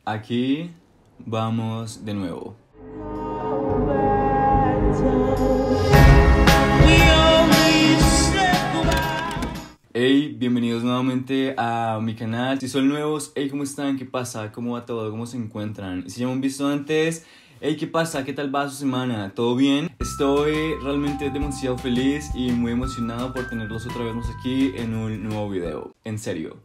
Aquí vamos de nuevo. Hey, bienvenidos nuevamente a mi canal. Si son nuevos, hey, ¿cómo están? ¿Qué pasa? ¿Cómo va todo? ¿Cómo se encuentran? Y si ya me han visto antes, hey, ¿qué pasa? ¿Qué tal va su semana? ¿Todo bien? Estoy realmente demasiado feliz y muy emocionado por tenerlos otra vez más aquí en un nuevo video. En serio.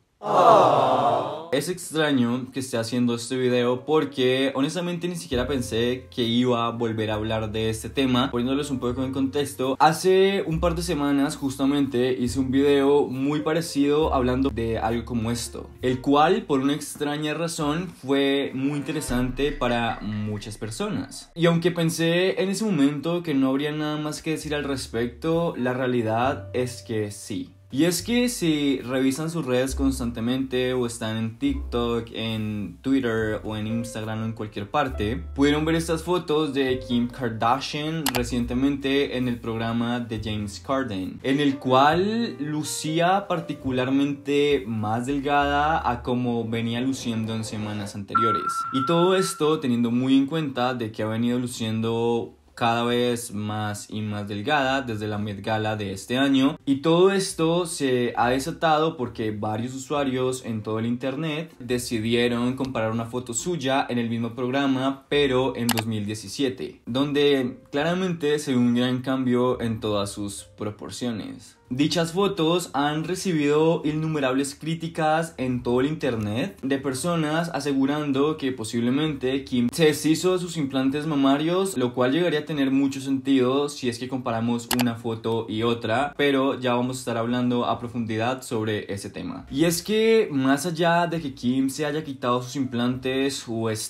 Es extraño que esté haciendo este video porque honestamente ni siquiera pensé que iba a volver a hablar de este tema. Poniéndoles un poco en contexto, hace un par de semanas justamente hice un video muy parecido hablando de algo como esto, el cual por una extraña razón fue muy interesante para muchas personas. Y aunque pensé en ese momento que no habría nada más que decir al respecto, la realidad es que sí. Y es que si revisan sus redes constantemente o están en TikTok, en Twitter o en Instagram o en cualquier parte, pudieron ver estas fotos de Kim Kardashian recientemente en el programa de James Corden, en el cual lucía particularmente más delgada a como venía luciendo en semanas anteriores. Y todo esto teniendo muy en cuenta de que ha venido luciendo cada vez más y más delgada desde la Met Gala de este año, y todo esto se ha desatado porque varios usuarios en todo el internet decidieron comparar una foto suya en el mismo programa pero en 2017, donde claramente se ve un gran cambio en todas sus proporciones. Dichas fotos han recibido innumerables críticas en todo el internet de personas asegurando que posiblemente Kim se deshizo de sus implantes mamarios, lo cual llegaría a tener mucho sentido si es que comparamos una foto y otra, pero ya vamos a estar hablando a profundidad sobre ese tema. Y es que más allá de que Kim se haya quitado sus implantes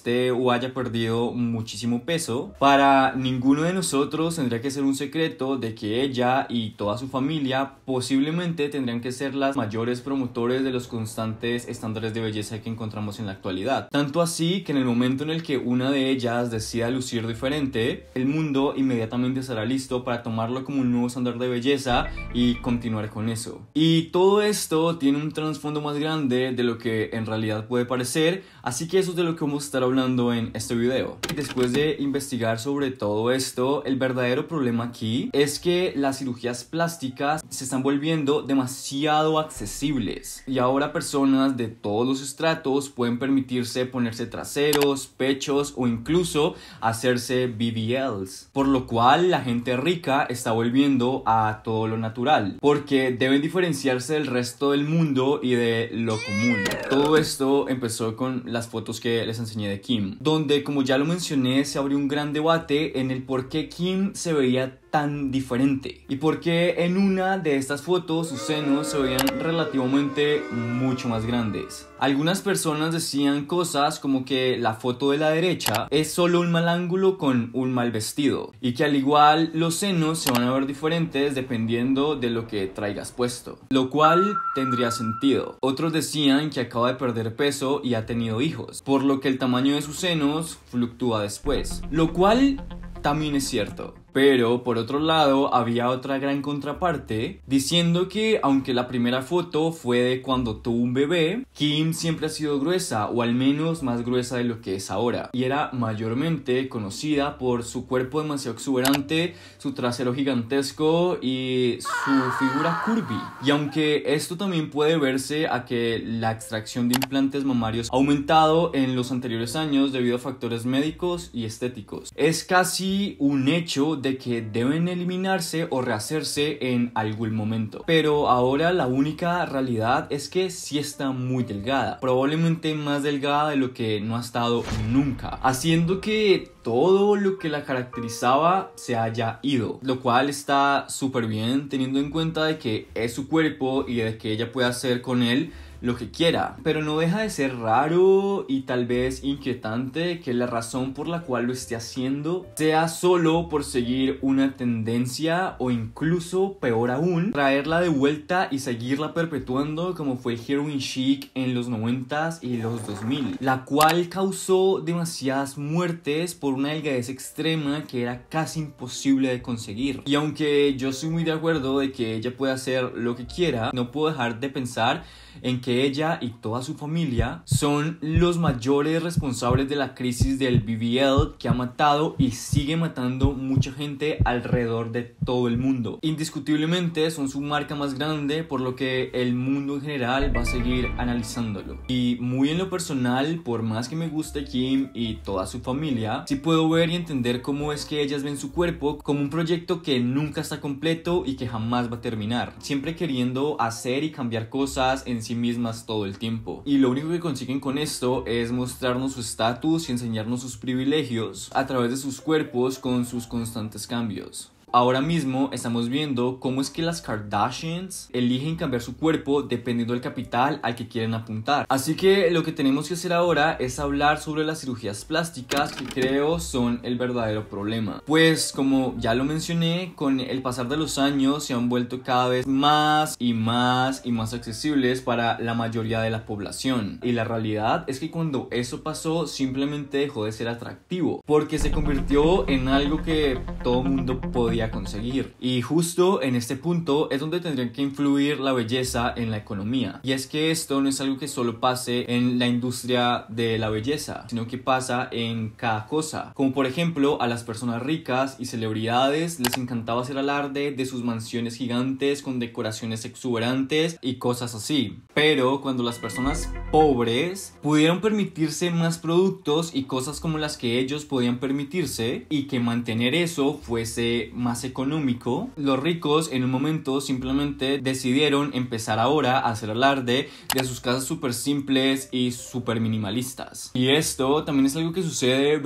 o haya perdido muchísimo peso, para ninguno de nosotros tendría que ser un secreto de que ella y toda su familia posiblemente tendrían que ser las mayores promotores de los constantes estándares de belleza que encontramos en la actualidad. Tanto así que en el momento en el que una de ellas decida lucir diferente, el mundo inmediatamente estará listo para tomarlo como un nuevo estándar de belleza y continuar con eso. Y todo esto tiene un trasfondo más grande de lo que en realidad puede parecer, así que eso es de lo que vamos a estar hablando en este video. Después de investigar sobre todo esto, el verdadero problema aquí es que las cirugías plásticas se están volviendo demasiado accesibles y ahora personas de todos los estratos pueden permitirse ponerse traseros, pechos o incluso hacerse BBLs, por lo cual la gente rica está volviendo a todo lo natural porque deben diferenciarse del resto del mundo y de lo común. Todo esto empezó con las fotos que les enseñé de Kim, donde, como ya lo mencioné, se abrió un gran debate en el por qué Kim se veía tan diferente y porque en una de estas fotos sus senos se veían relativamente mucho más grandes. Algunas personas decían cosas como que la foto de la derecha es solo un mal ángulo con un mal vestido y que al igual los senos se van a ver diferentes dependiendo de lo que traigas puesto, lo cual tendría sentido. Otros decían que acaba de perder peso y ha tenido hijos, por lo que el tamaño de sus senos fluctúa después, lo cual también es cierto. Pero por otro lado había otra gran contraparte diciendo que aunque la primera foto fue de cuando tuvo un bebé, Kim siempre ha sido gruesa, o al menos más gruesa de lo que es ahora, y era mayormente conocida por su cuerpo demasiado exuberante, su trasero gigantesco y su figura curvy. Y aunque esto también puede verse a que la extracción de implantes mamarios ha aumentado en los anteriores años debido a factores médicos y estéticos, es casi un hecho de que deben eliminarse o rehacerse en algún momento. Pero ahora la única realidad es que sí está muy delgada, probablemente más delgada de lo que no ha estado nunca, haciendo que todo lo que la caracterizaba se haya ido, lo cual está súper bien teniendo en cuenta de que es su cuerpo y de que ella puede hacer con él lo que quiera, pero no deja de ser raro y tal vez inquietante que la razón por la cual lo esté haciendo sea solo por seguir una tendencia o incluso, peor aún, traerla de vuelta y seguirla perpetuando como fue el heroin chic en los 90s y los 2000, la cual causó demasiadas muertes por una delgadez extrema que era casi imposible de conseguir. Y aunque yo soy muy de acuerdo de que ella puede hacer lo que quiera, no puedo dejar de pensar en que ella y toda su familia son los mayores responsables de la crisis del BBL, que ha matado y sigue matando mucha gente alrededor de todo el mundo. Indiscutiblemente son su marca más grande, por lo que el mundo en general va a seguir analizándolo. Y muy en lo personal, por más que me guste Kim y toda su familia, sí puedo ver y entender cómo es que ellas ven su cuerpo como un proyecto que nunca está completo y que jamás va a terminar, siempre queriendo hacer y cambiar cosas en sí mismas todo el tiempo. Y lo único que consiguen con esto es mostrarnos su estatus y enseñarnos sus privilegios a través de sus cuerpos con sus constantes cambios. Ahora mismo estamos viendo cómo es que las Kardashians eligen cambiar su cuerpo dependiendo del capital al que quieren apuntar. Así que lo que tenemos que hacer ahora es hablar sobre las cirugías plásticas, que creo son el verdadero problema. Pues como ya lo mencioné, con el pasar de los años se han vuelto cada vez más y más accesibles para la mayoría de la población. Y la realidad es que cuando eso pasó simplemente dejó de ser atractivo, porque se convirtió en algo que todo mundo podía conseguir. Y justo en este punto es donde tendría que influir la belleza en la economía. Y es que esto no es algo que solo pase en la industria de la belleza, sino que pasa en cada cosa. Como por ejemplo, a las personas ricas y celebridades les encantaba hacer alarde de sus mansiones gigantes con decoraciones exuberantes y cosas así. Pero cuando las personas pobres pudieron permitirse más productos y cosas como las que ellos podían permitirse, y que mantener eso fuese más económico, los ricos en un momento simplemente decidieron empezar ahora a hacer alarde de sus casas súper simples y súper minimalistas. Y esto también es algo que sucede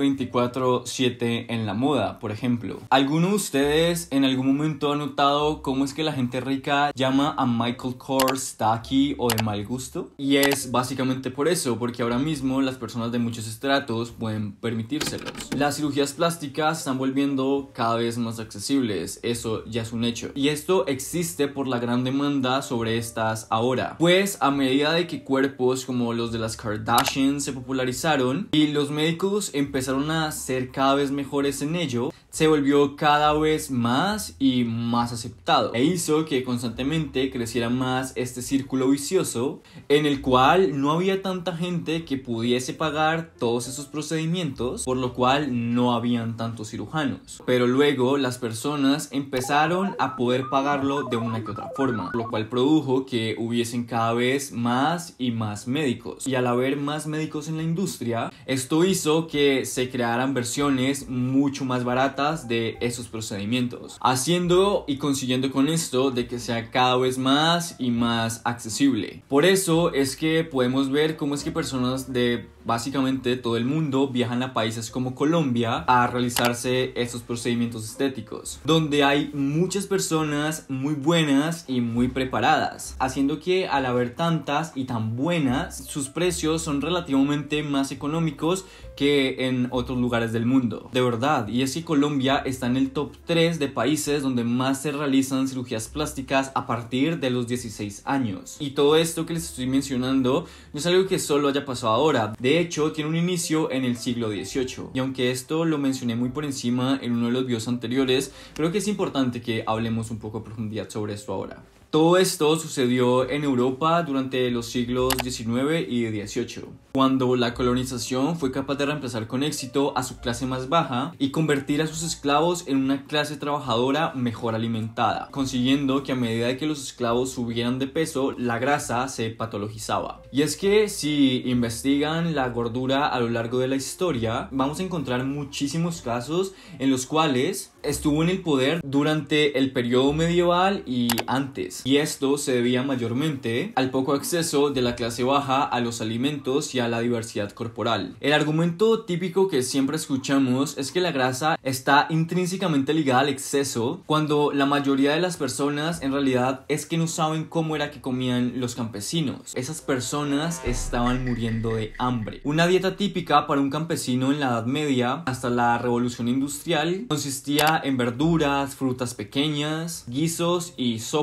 24/7 en la moda. Por ejemplo, ¿alguno de ustedes en algún momento ha notado cómo es que la gente rica llama a Michael Kors tacky o de mal gusto? Y es básicamente por eso, porque ahora mismo las personas de muchos estratos pueden permitírselos. Las cirugías plásticas se están volviendo cada vez más accesibles. Eso ya es un hecho. Y esto existe por la gran demanda sobre estas ahora. Pues a medida de que cuerpos como los de las Kardashian se popularizaron y los médicos empezaron a ser cada vez mejores en ello, se volvió cada vez más y más aceptado, e hizo que constantemente creciera más este círculo vicioso en el cual no había tanta gente que pudiese pagar todos esos procedimientos, por lo cual no habían tantos cirujanos. Pero luego las personas empezaron a poder pagarlo de una que otra forma, lo cual produjo que hubiesen cada vez más y más médicos. Y al haber más médicos en la industria, esto hizo que se crearan versiones mucho más baratas de esos procedimientos, haciendo y consiguiendo con esto de que sea cada vez más y más accesible. Por eso es que podemos ver cómo es que personas de básicamente todo el mundo viajan a países como Colombia a realizarse estos procedimientos estéticos, donde hay muchas personas muy buenas y muy preparadas, haciendo que al haber tantas y tan buenas, sus precios son relativamente más económicos que en otros lugares del mundo. De verdad, y es que Colombia está en el top 3 de países donde más se realizan cirugías plásticas a partir de los 16 años. Y todo esto que les estoy mencionando no es algo que solo haya pasado ahora. De hecho, tiene un inicio en el siglo XVIII. Y aunque esto lo mencioné muy por encima en uno de los videos anteriores, creo que es importante que hablemos un poco a profundidad sobre esto ahora. Todo esto sucedió en Europa durante los siglos XIX y XVIII, cuando la colonización fue capaz de reemplazar con éxito a su clase más baja y convertir a sus esclavos en una clase trabajadora mejor alimentada, consiguiendo que a medida de que los esclavos subieran de peso, la grasa se patologizaba. Y es que si investigan la gordura a lo largo de la historia, vamos a encontrar muchísimos casos en los cuales estuvo en el poder durante el periodo medieval y antes. Y esto se debía mayormente al poco acceso de la clase baja a los alimentos y a la diversidad corporal. El argumento típico que siempre escuchamos es que la grasa está intrínsecamente ligada al exceso, cuando la mayoría de las personas en realidad es que no saben cómo era que comían los campesinos. Esas personas estaban muriendo de hambre. Una dieta típica para un campesino en la Edad Media hasta la Revolución Industrial consistía en verduras, frutas pequeñas, guisos y sopas.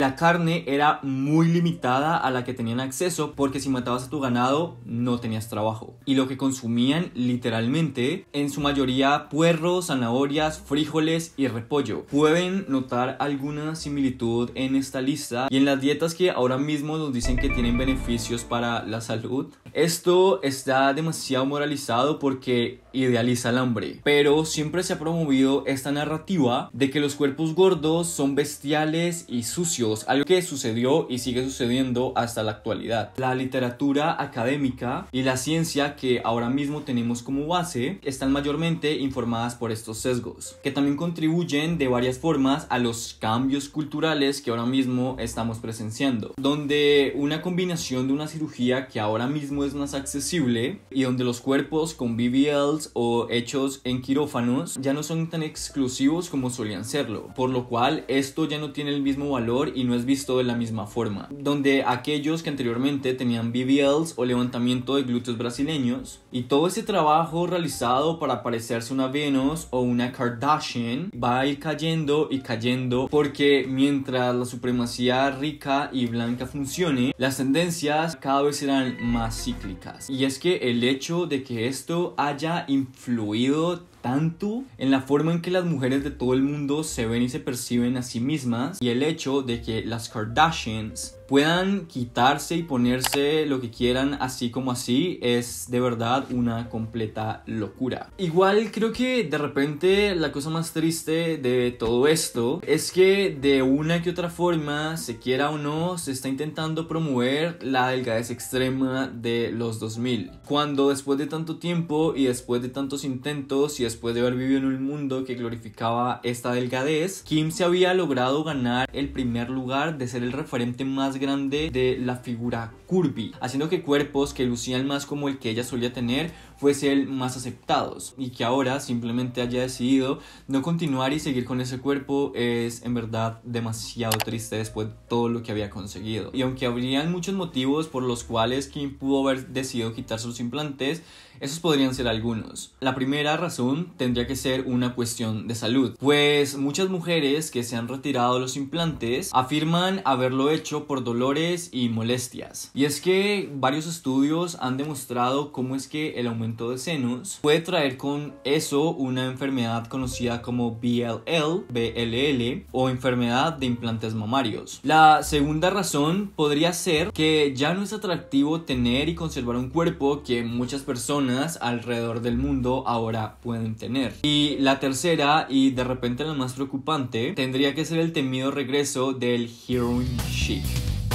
La carne era muy limitada a la que tenían acceso, porque si matabas a tu ganado no tenías trabajo. Y lo que consumían literalmente, en su mayoría puerros, zanahorias, frijoles y repollo. Pueden notar alguna similitud en esta lista y en las dietas que ahora mismo nos dicen que tienen beneficios para la salud. Esto está demasiado moralizado porque idealiza el hambre, pero siempre se ha promovido esta narrativa de que los cuerpos gordos son bestiales y sucios, algo que sucedió y sigue sucediendo hasta la actualidad. La literatura académica y la ciencia que ahora mismo tenemos como base están mayormente informadas por estos sesgos, que también contribuyen de varias formas a los cambios culturales que ahora mismo estamos presenciando, donde una combinación de una cirugía que ahora mismo es más accesible y donde los cuerpos con BBLs o hechos en quirófanos ya no son tan exclusivos como solían serlo, por lo cual esto ya no tiene el mismo valor y no es visto de la misma forma, donde aquellos que anteriormente tenían BBLs o levantamiento de glúteos brasileños y todo ese trabajo realizado para parecerse una Venus o una Kardashian va a ir cayendo y cayendo, porque mientras la supremacía rica y blanca funcione, las tendencias cada vez serán más cíclicas. Y es que el hecho de que esto haya influido tanto en la forma en que las mujeres de todo el mundo se ven y se perciben a sí mismas, y el hecho de que las Kardashians puedan quitarse y ponerse lo que quieran así como así, es de verdad una completa locura. Igual creo que de repente la cosa más triste de todo esto es que de una que otra forma, se quiera o no, se está intentando promover la delgadez extrema de los 2000, cuando después de tanto tiempo y después de tantos intentos y después de haber vivido en un mundo que glorificaba esta delgadez, Kim se había logrado ganar el primer lugar de ser el referente más grande de la figura curvy, haciendo que cuerpos que lucían más como el que ella solía tener fuesen más aceptados, y que ahora simplemente haya decidido no continuar y seguir con ese cuerpo es en verdad demasiado triste después de todo lo que había conseguido. Y aunque habrían muchos motivos por los cuales Kim pudo haber decidido quitarse los implantes, esos podrían ser algunos. La primera razón tendría que ser una cuestión de salud, pues muchas mujeres que se han retirado los implantes afirman haberlo hecho por dolores y molestias. Y es que varios estudios han demostrado cómo es que el aumento de senos puede traer con eso una enfermedad conocida como BLL o enfermedad de implantes mamarios. La segunda razón podría ser que ya no es atractivo tener y conservar un cuerpo que muchas personas alrededor del mundo ahora pueden tener. Y la tercera, y de repente la más preocupante, tendría que ser el temido regreso del heroin chic.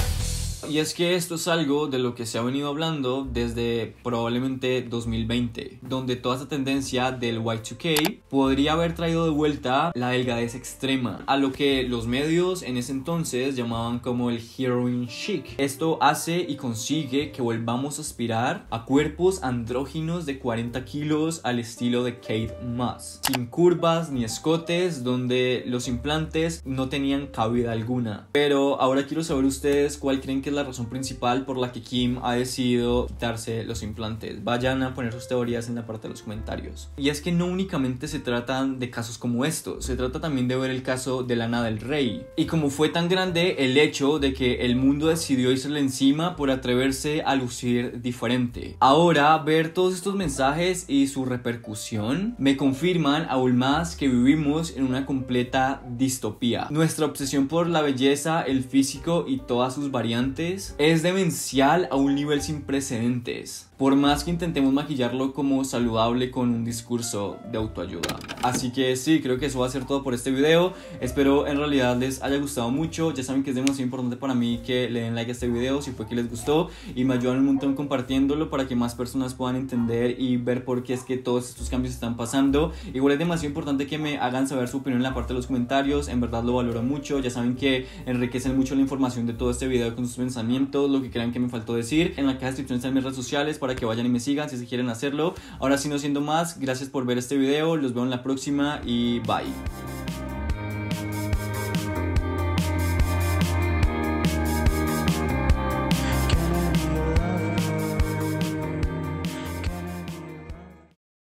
Y es que esto es algo de lo que se ha venido hablando desde probablemente 2020, donde toda esta tendencia del Y2K podría haber traído de vuelta la delgadez extrema, a lo que los medios en ese entonces llamaban como el heroin chic. Esto hace y consigue que volvamos a aspirar a cuerpos andróginos de 40 kilos al estilo de Kate Moss, sin curvas ni escotes, donde los implantes no tenían cabida alguna. Pero ahora quiero saber ustedes cuál creen que es la razón principal por la que Kim ha decidido quitarse los implantes. Vayan a poner sus teorías en la parte de los comentarios. Y es que no únicamente se tratan de casos como estos, se trata también de ver el caso de Lana del Rey, y como fue tan grande el hecho de que el mundo decidió irse encima por atreverse a lucir diferente. Ahora ver todos estos mensajes y su repercusión me confirman aún más que vivimos en una completa distopía. Nuestra obsesión por la belleza, el físico y todas sus variantes es demencial a un nivel sin precedentes, por más que intentemos maquillarlo como saludable con un discurso de autoayuda. Así que sí, creo que eso va a ser todo por este video. Espero en realidad les haya gustado mucho. Ya saben que es demasiado importante para mí que le den like a este video si fue que les gustó, y me ayudan un montón compartiéndolo para que más personas puedan entender y ver por qué es que todos estos cambios están pasando. Igual es demasiado importante que me hagan saber su opinión en la parte de los comentarios, en verdad lo valoro mucho. Ya saben que enriquecen mucho la información de todo este video con sus pensamientos, lo que crean que me faltó decir. En la caja de descripción están mis redes sociales para que vayan y me sigan si se quieren hacerlo. Ahora sí, no siendo más, gracias por ver este video, los veo en la próxima y bye.